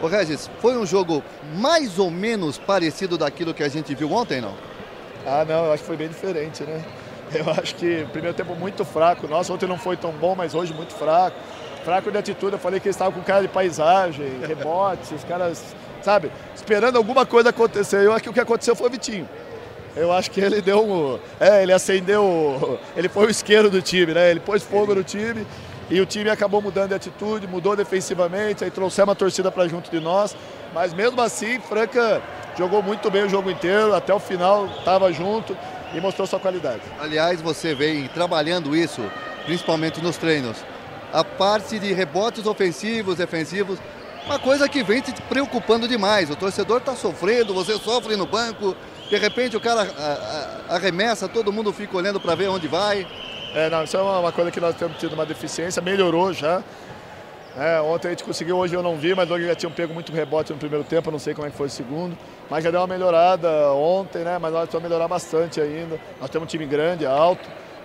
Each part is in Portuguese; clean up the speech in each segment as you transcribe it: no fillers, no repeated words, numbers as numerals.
Regis, foi um jogo mais ou menos parecido daquilo que a gente viu ontem, não? Ah, não, eu acho que foi bem diferente, né? Eu acho que primeiro tempo muito fraco. Nossa, ontem não foi tão bom, mas hoje muito fraco. Fraco de atitude, eu falei que eles estavam com cara de paisagem, rebotes, os caras, sabe, esperando alguma coisa acontecer. Eu acho que o que aconteceu foi o Vitinho. Eu acho que ele deu um... ele acendeu... Ele foi o isqueiro do time, né? Ele pôs fogo no time e o time acabou mudando de atitude, mudou defensivamente, aí trouxemos a torcida para junto de nós. Mas mesmo assim, Franca jogou muito bem o jogo inteiro, até o final estava junto e mostrou sua qualidade. Aliás, você vem trabalhando isso, principalmente nos treinos. A parte de rebotes ofensivos, defensivos, uma coisa que vem te preocupando demais. O torcedor está sofrendo, você sofre no banco, de repente o cara arremessa, todo mundo fica olhando para ver onde vai. Não, isso é uma coisa que nós temos tido uma deficiência, melhorou já. Ontem a gente conseguiu, hoje eu não vi, mas hoje já tinham pego muito rebote no primeiro tempo, não sei como é que foi o segundo. Mas já deu uma melhorada ontem, né? Mas nós precisamos melhorar bastante ainda. Nós temos um time grande, alto.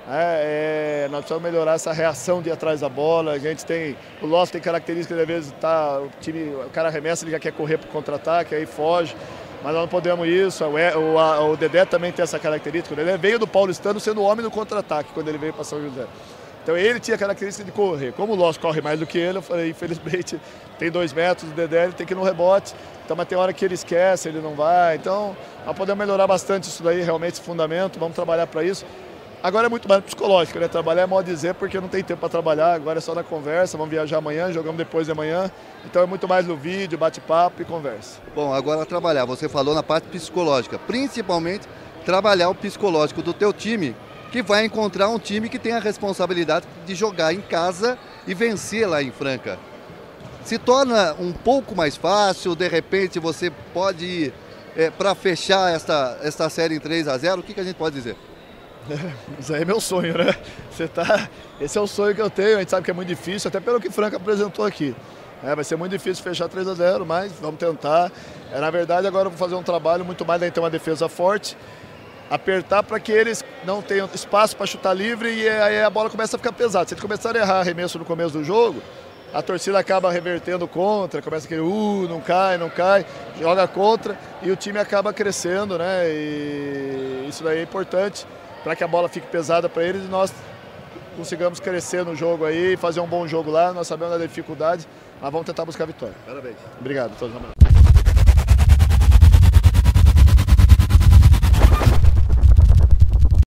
Nós precisamos melhorar essa reação de ir atrás da bola. A gente tem, o Loss tem características de às vezes o cara arremessa, ele já quer correr para o contra-ataque, aí foge. Mas nós não podemos isso. O Dedé também tem essa característica. O Dedé veio do Paulistano sendo o homem no contra-ataque quando ele veio para São José. Então ele tinha a característica de correr. Como o Loss corre mais do que ele, eu falei, infelizmente tem 2 metros, o Dedé ele tem que ir no rebote. Então, mas tem hora que ele esquece, ele não vai. Então, nós podemos melhorar bastante isso daí, realmente esse fundamento, vamos trabalhar para isso. Agora é muito mais psicológico, né? Trabalhar é modo de dizer porque não tem tempo para trabalhar, agora é só na conversa, vamos viajar amanhã, jogamos depois de amanhã. Então é muito mais no vídeo, bate-papo e conversa. Bom, agora trabalhar, você falou na parte psicológica, principalmente trabalhar o psicológico do teu time, que vai encontrar um time que tem a responsabilidade de jogar em casa e vencer lá em Franca. Se torna um pouco mais fácil, de repente você pode ir para fechar esta série em 3-0, o que a gente pode dizer? Isso aí é meu sonho, né? Esse é o sonho que eu tenho, a gente sabe que é muito difícil, até pelo que Franca apresentou aqui. Vai ser muito difícil fechar 3-0, mas vamos tentar. Na verdade, agora eu vou fazer um trabalho muito mais, daí ter uma defesa forte, apertar para que eles não tenham espaço para chutar livre e aí a bola começa a ficar pesada. Se eles começarem a errar arremesso no começo do jogo, a torcida acaba revertendo contra, começa aquele não cai, joga contra e o time acaba crescendo, né? E isso daí é importante para que a bola fique pesada para eles e nós consigamos crescer no jogo aí, fazer um bom jogo lá. Nós sabemos da dificuldade, mas vamos tentar buscar a vitória. Parabéns. Obrigado a todos.